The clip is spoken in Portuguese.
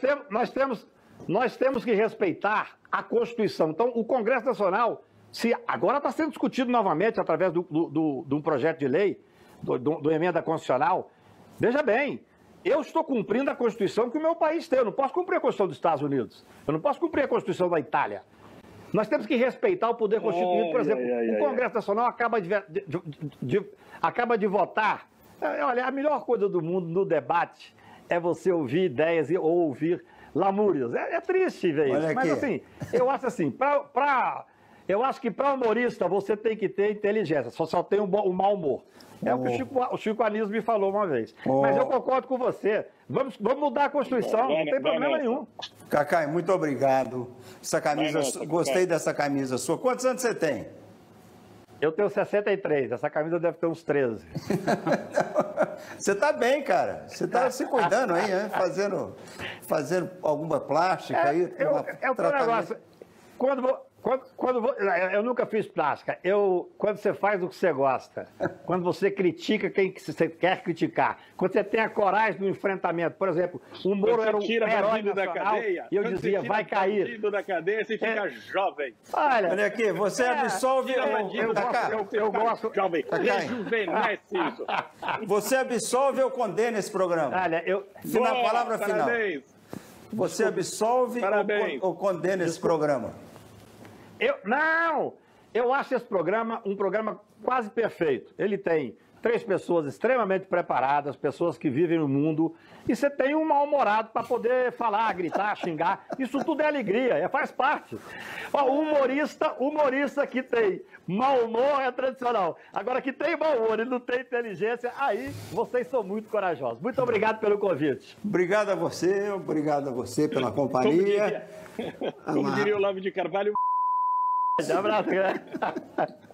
nós temos que respeitar a Constituição. Então, o Congresso Nacional, se agora está sendo discutido novamente através de um projeto de lei, do emenda constitucional, veja bem, eu estou cumprindo a Constituição que o meu país tem. Eu não posso cumprir a Constituição dos Estados Unidos. Eu não posso cumprir a Constituição da Itália. Nós temos que respeitar o poder constituído. Por exemplo, o Congresso Nacional acaba de votar. Olha, a melhor coisa do mundo no debate é você ouvir ideias ou ouvir lamúrias. É triste ver isso. Mas assim, eu acho assim, eu acho que para humorista você tem que ter inteligência, só tem um mau humor. É o que o Chico Anísio me falou uma vez. Mas eu concordo com você. Vamos mudar a Constituição, não tem problema nenhum. Cacai, muito obrigado. Essa camisa, gostei dessa camisa sua. Quantos anos você tem? Eu tenho 63, essa camisa deve ter uns 13. Você tá bem, cara. Você tá se cuidando aí, né? Fazendo alguma plástica aí. Um negócio. Eu nunca fiz plástica. Quando você faz o que você gosta, quando você critica quem você quer criticar, quando você tem a coragem do enfrentamento, por exemplo, o Moro era um herói nacional e eu dizia, vai cair. Da cadeia, você fica jovem. Olha aqui, você absolve... Eu gosto... Jovem, rejuvenesce isso. Você absolve ou condena esse programa? Olha, Palavra final. Parabéns. Você absolve ou condena esse programa? Eu acho esse programa um programa quase perfeito. Ele tem 3 pessoas extremamente preparadas, pessoas que vivem no mundo, e você tem um mal-humorado para poder falar, gritar, xingar. Isso tudo é alegria, faz parte. O humorista que tem mau humor é tradicional. Agora, que tem mau humor e não tem inteligência, aí vocês são muito corajosos. Muito obrigado pelo convite. Obrigado a você pela companhia. Como diria o Olavo de Carvalho. Um abraço,